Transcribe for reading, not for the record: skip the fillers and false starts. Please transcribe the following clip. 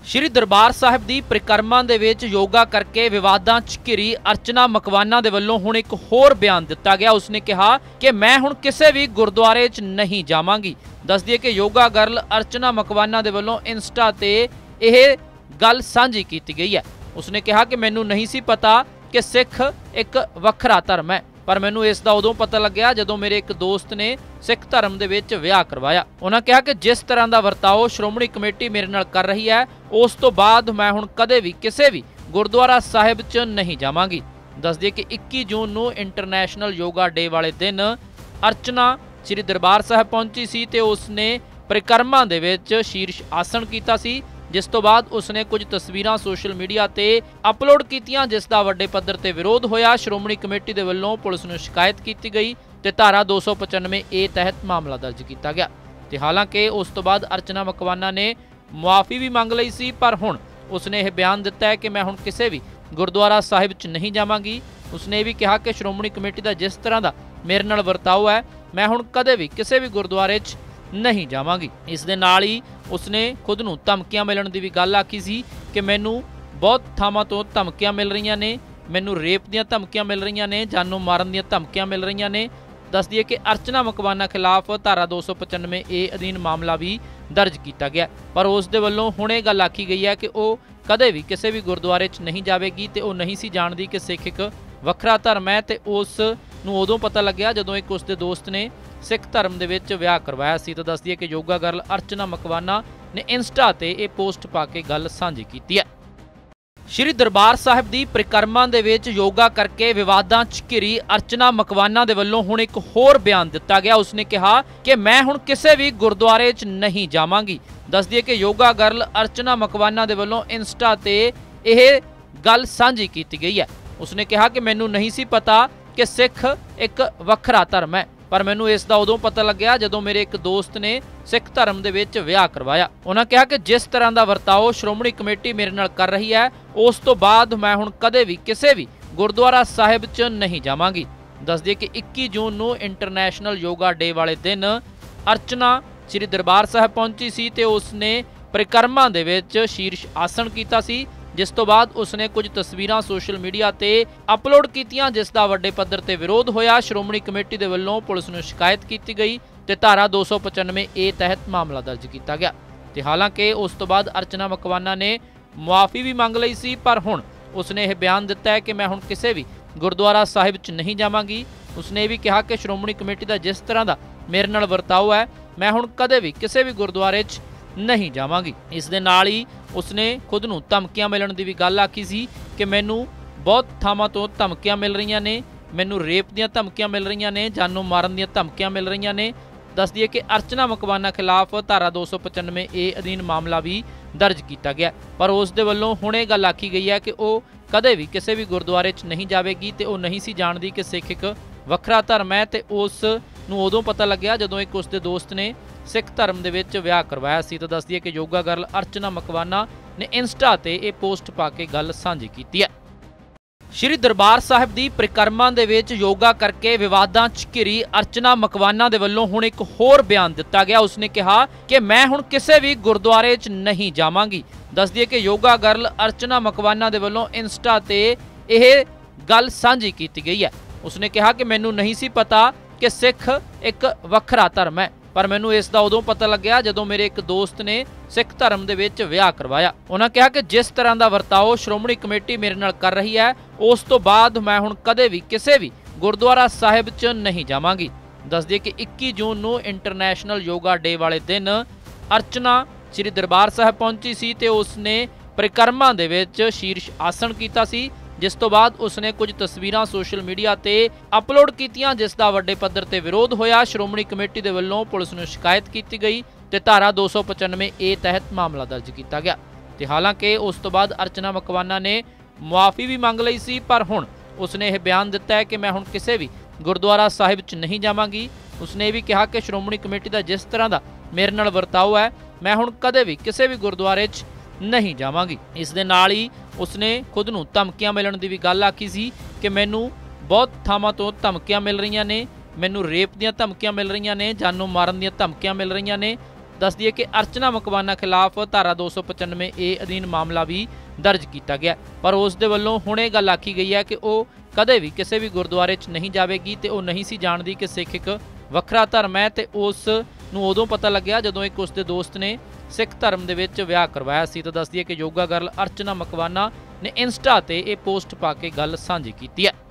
ਸ਼੍ਰੀ ਦਰਬਾਰ ਸਾਹਿਬ ਦੀ ਪਰਿਕਰਮਾ ਦੇ ਵਿੱਚ ਯੋਗਾ ਕਰਕੇ ਵਿਵਾਦਾਂ 'ਚ ਘਿਰੀ ਅਰਚਨਾ ਮਕਵਾਨਾ ਦੇ ਵੱਲੋਂ ਹੁਣ ਇੱਕ ਹੋਰ ਬਿਆਨ ਦਿੱਤਾ ਗਿਆ। ਉਸਨੇ ਕਿਹਾ ਕਿ ਮੈਂ ਹੁਣ ਕਿਸੇ ਵੀ ਗੁਰਦੁਆਰੇ 'ਚ ਨਹੀਂ ਜਾਵਾਂਗੀ। ਦੱਸ ਦਈਏ ਕਿ ਯੋਗਾ ਗਰਲ ਅਰਚਨਾ ਮਕਵਾਨਾ ਦੇ ਵੱਲੋਂ ਇੰਸਟਾ ਤੇ ਇਹ ਗੱਲ ਸਾਂਝੀ ਕੀਤੀ ਗਈ ਹੈ। ਉਸਨੇ ਕਿਹਾ ਕਿ ਮੈਨੂੰ ਨਹੀਂ ਸੀ ਪਤਾ ਕਿ ਸਿੱਖ ਇੱਕ ਵੱਖਰਾ ਧਰਮ ਹੈ, पर मैनू इस दा उदों पता लग्या जदों मेरे एक दोस्त ने सिख धर्म दे विच विआह करवाया। उन्होंने कहा कि जिस तरह का वरताओ श्रोमणी कमेटी मेरे नाल कर रही है, उस तो बाद मैं हुण कदे भी किसी भी गुरुद्वारा साहिब च नहीं जावांगी। दस दिए कि 21 जून नूं इंटरनेशनल योगा डे वाले दिन अर्चना श्री दरबार साहिब पहुंची सी ते उसने परिक्रमा दे विच शीर्ष आसन कीता सी, जिस तो बाद उसने कुछ तस्वीरां सोशल मीडिया ते अपलोड कीतियां, जिस दा वड्डे पद्धर ते विरोध होया। श्रोमणी कमेटी दे वल्लों पुलिस नूं शिकायत की गई ते धारा 295A तहत मामला दर्ज किया गया। ते हालांकि उस तो बाद अर्चना मकवाना ने मुआफ़ी भी मंग लई सी, पर हुण उसने यह बयान दिता है कि मैं हुण किसी भी गुरुद्वारा साहिब च नहीं जावांगी। उसने भी कहा कि श्रोमणी कमेटी का जिस तरह का मेरे नाल वरताओ है, मैं हुण कदे भी किसी भी गुरुद्वारे च नहीं जावांगी। इस दे नाल ही उसने खुद नूं धमकियां मिलण दी भी गल आखी सी कि मैनू बहुत थावां तो धमकियां मिल रही ने, मैनू रेप दीयां धमकियां मिल रही ने, जानों मारन दीयां धमकियां मिल रही ने। दस दिए कि अर्चना मकवाना खिलाफ धारा 295A अधीन मामला भी दर्ज किया गया, पर उस दे वल्लों हुण इह गल आखी गई है कि वह कदे भी किसी भी गुरुद्वारे च नहीं जाएगी ते वह नहीं सी जानदी कि सिख एक वखरा धर्म है। ते उस नूं उदों पता लग्या जदों एक उसके दोस्त ने सिख धर्म दे विच विआह करवाया सी। तो दस दिए कि योगा गर्ल अर्चना मकवाना ने इंस्टा ते ये पोस्ट पा के गल साझी कीती है। श्री दरबार साहिब दी परिक्रमा दे विच योगा करके विवादां 'च घिरी अर्चना मकवाना दे वल्लों हुण एक होर बयान दिता गया। उसने कहा कि मैं हुण किसी भी गुरुद्वारे 'च नहीं जावांगी। दस दिए कि योगा गर्ल अर्चना मकवाना दे वल्लों इंस्टा ते यह गल साझी की गई है। उसने कहा कि मैनू नहीं सी पता कि सिख एक वखरा धर्म है, पर मैनू इस दा उदों पता लग्या जदों मेरे एक दोस्त ने सिख धर्म दे विच विआह करवाया। उन्होंने कहा कि जिस तरह का वरताओ श्रोमणी कमेटी मेरे नाल कर रही है, उस तो बाद मैं हुण कदे भी किसी भी गुरुद्वारा साहिब च नहीं जावांगी। दस दिए कि 21 जून नूं इंटरनेशनल योगा डे वाले दिन अर्चना श्री दरबार साहिब पहुंची सी ते उसने परिक्रमा दे विच शीर्ष आसन कीता सी, जिस तो बाद उसने कुछ तस्वीरां सोशल मीडिया ते अपलोड कीतियां, जिस दा वड्डे पद्धर ते विरोध होया। श्रोमणी कमेटी दे वल्लों पुलिस नूं शिकायत की गई ते धारा 295A तहत मामला दर्ज किया गया। ते हालांकि उस तो बाद अर्चना मकवाना ने मुआफ़ी भी मंग लई सी, पर हुण उसने यह बयान दिता है कि मैं हुण किसी भी गुरुद्वारा साहिब च नहीं जावांगी। उसने भी कहा कि श्रोमणी कमेटी का जिस तरह का मेरे नाल वरताओ है, मैं हुण कदे भी किसी भी गुरुद्वारे च नहीं जावांगी। इस दे नाल ही उसने खुद नूं धमकियां मिलण दी भी गल आखी सी कि मैनू बहुत थावां तो धमकियां मिल रही ने, मैनू रेप दीयां धमकियां मिल रही ने, जानों मारन दीयां धमकियां मिल रही ने। दस दिए कि अर्चना मकवाना खिलाफ धारा 295A अधीन मामला भी दर्ज किया गया, पर उस दे वल्लों हुण इह गल आखी गई है कि वह कदे भी किसी भी गुरुद्वारे च नहीं जाएगी ते वह नहीं सी जानदी कि सिख एक वखरा धर्म है। ते उस नूं उदों पता लग्या जदों एक उसके दोस्त ने सिख धर्म दे विच विआह करवाया सी। तो दस दिए कि योगा गर्ल अर्चना मकवाना ने इंस्टा ते ये पोस्ट पा के गल साझी की है। श्री दरबार साहिब दी परिक्रमा दे विच योगा करके विवादां 'च घिरी अर्चना मकवाना दे वल्लों हुण एक होर बयान दिता गया। उसने कहा कि मैं हुण किसी भी गुरुद्वारे 'च नहीं जावांगी। दस दिए कि योगा गर्ल अर्चना मकवाना दे वल्लों इंस्टा ते यह गल साझी की गई है। उसने कहा कि मैनू नहीं सी पता कि सिख एक वखरा धर्म है, पर मैनू इस दा उदों पता लग्या जदों मेरे एक दोस्त ने सिख धर्म दे विच विआह करवाया। उन्होंने कहा कि जिस तरह का वरताओ श्रोमणी कमेटी मेरे नाल कर रही है, उस तो बाद मैं हुण कदे भी किसी भी गुरुद्वारा साहिब च नहीं जावांगी। दस दिए कि 21 जून नूं इंटरनेशनल योगा डे वाले दिन अर्चना श्री दरबार साहिब पहुंची सी ते उसने परिक्रमा दे विच शीर्ष आसन कीता सी, जिस तो बाद उसने कुछ तस्वीरां सोशल मीडिया ते अपलोड कीतियां, जिस दा वड्डे पद्धर ते विरोध होया। श्रोमणी कमेटी दे वल्लों पुलिस नूं शिकायत की गई ते धारा 295A तहत मामला दर्ज किया गया। ते हालांकि उस तो बाद अर्चना मकवाना ने मुआफ़ी भी मंग लई सी, पर हुण उसने यह बयान दिता है कि मैं हुण किसी भी गुरुद्वारा साहिब च नहीं जावांगी। उसने भी कहा कि श्रोमणी कमेटी का जिस तरह का मेरे नाल वरताओ है, मैं हुण कदे भी किसी भी गुरुद्वारे च नहीं जावांगी। इस दे नाल ही उसने खुद नूं धमकियां मिलण दी भी गल आखी सी कि मैनू बहुत थावां तो धमकियां मिल रही ने, मैनू रेप दीयां धमकियां मिल रही ने, जानों मारन दीयां धमकियां मिल रही ने। ਦੱਸ ਦਈਏ ਕਿ ਅਰਚਨਾ ਮਕਵਾਨਾ ਖਿਲਾਫ ਧਾਰਾ 295A ਅਧੀਨ ਮਾਮਲਾ ਵੀ ਦਰਜ ਕੀਤਾ ਗਿਆ, ਪਰ ਉਸ ਦੇ ਵੱਲੋਂ ਹੁਣ ਇਹ ਗੱਲ ਆਖੀ ਗਈ ਹੈ ਕਿ ਉਹ ਕਦੇ ਵੀ ਕਿਸੇ ਵੀ ਗੁਰਦੁਆਰੇ 'ਚ ਨਹੀਂ ਜਾਵੇਗੀ ਤੇ ਉਹ ਨਹੀਂ ਸੀ ਜਾਣਦੀ ਕਿ ਸਿੱਖ ਇੱਕ ਵੱਖਰਾ ਧਰਮ ਹੈ ਤੇ ਉਸ ਨੂੰ ਉਦੋਂ ਪਤਾ ਲੱਗਿਆ ਜਦੋਂ ਇੱਕ ਉਸ ਦੇ ਦੋਸਤ ਨੇ ਸਿੱਖ ਧਰਮ ਦੇ ਵਿੱਚ ਵਿਆਹ ਕਰਵਾਇਆ ਸੀ। ਤਾਂ ਦੱਸ ਦਈਏ ਕਿ ਯੋਗਾ ਗਰਲ ਅਰਚਨਾ ਮਕਵਾਨਾ ਨੇ ਇੰਸਟਾ ਤੇ ਇਹ ਪੋਸਟ ਪਾ ਕੇ ਗੱਲ ਸਾਂਝੀ ਕੀਤੀ ਹੈ।